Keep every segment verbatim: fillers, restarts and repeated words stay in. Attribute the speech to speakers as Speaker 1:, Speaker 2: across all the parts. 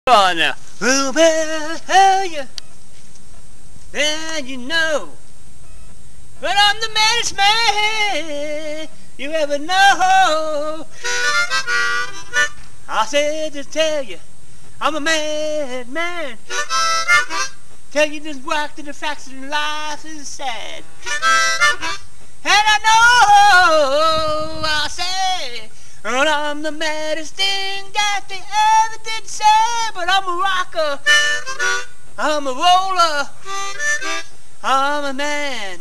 Speaker 1: on now. Oh, well, you, and you know, but I'm the maddest man you ever know. I said to tell you, I'm a mad man. Tell you this work to the facts and life is sad. And I know, I say, and I'm the maddest thing that they ever did say. But I'm a rocker, I'm a roller, I'm a man.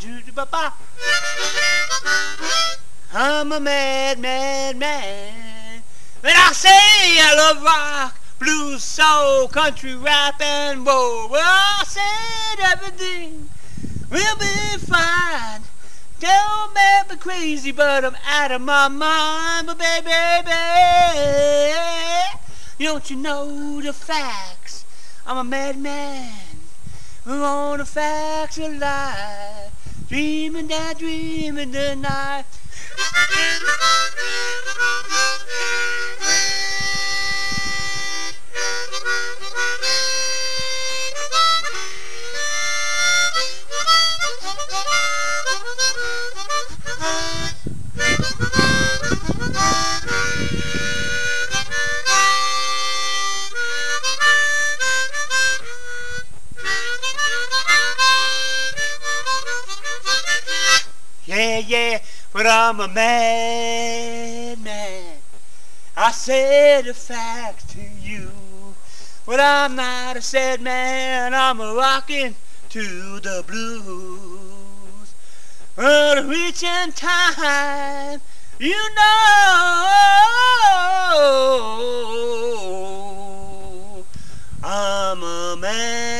Speaker 1: I'm a mad, mad man. And I say I love rock, blues, soul, country, rap, and roll. Well, I said everything will be fine. Don't make me crazy, but I'm out of my mind. But baby, baby, don't you know the facts? I'm a madman who on the facts of life, dreaming that dream in the night. Yeah, yeah, but I'm a madman. I said the facts to you. But I'm not a sad man, I'm a rockin' to the blues. Well, reaching time, you know, I'm a man.